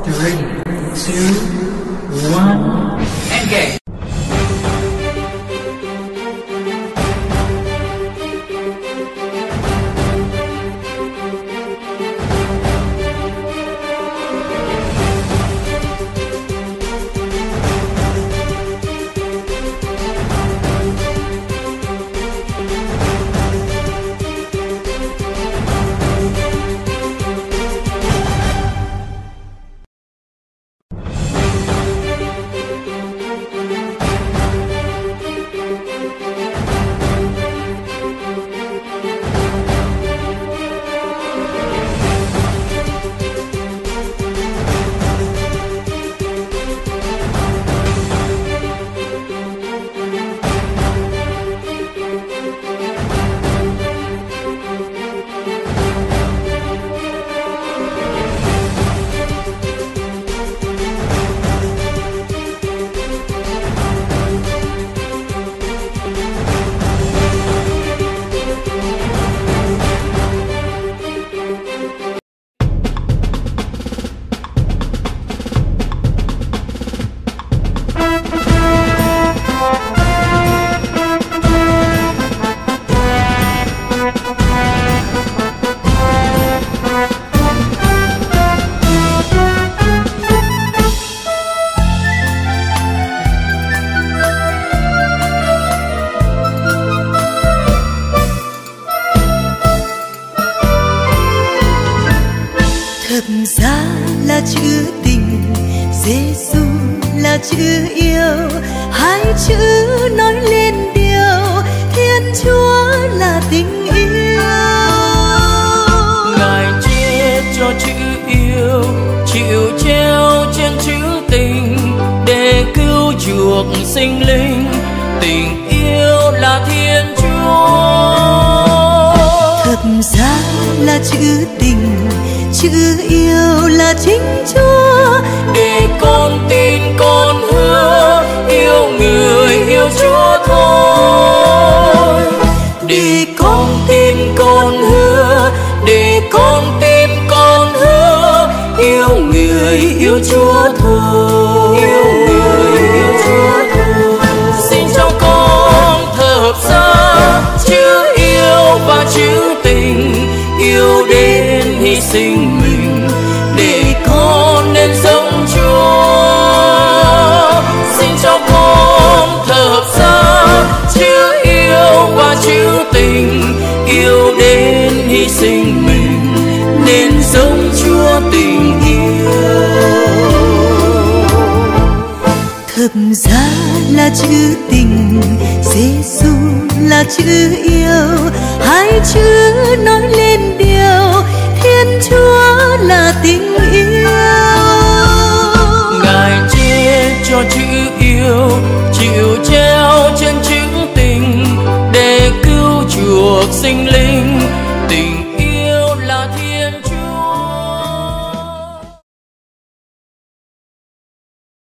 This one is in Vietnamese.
3, 2, 1, engage. Thật ra là chữ tình, Giêsu là chữ yêu, hai chữ nói lên điều Thiên Chúa là tình yêu. Ngài chết cho chữ yêu, chịu treo trên chữ tình để cứu chuộc sinh linh. Tình yêu là Thiên Chúa. Thật ra là chữ tình, chữ yêu là chính Chúa. Để con tin con hứa yêu người yêu Chúa thôi. Để con tin con hứa, để con tin con hứa yêu người yêu Chúa thôi. Yêu người yêu Chúa thôi. Xin cho con thở hợp ra chữ yêu và chữ tình, yêu đến hy sinh mình để con nên giống Chúa. Xin cho con thở hợp ra chữ yêu và chữ tình, yêu đến hy sinh mình nên giống Chúa tình yêu. Thật ra là chữ tình, Giêsu là chữ yêu, hai chữ nói lên điều Thiên Chúa là tình yêu. Ngài chết cho chữ yêu, chịu treo trên chữ tình để cứu chuộc sinh linh.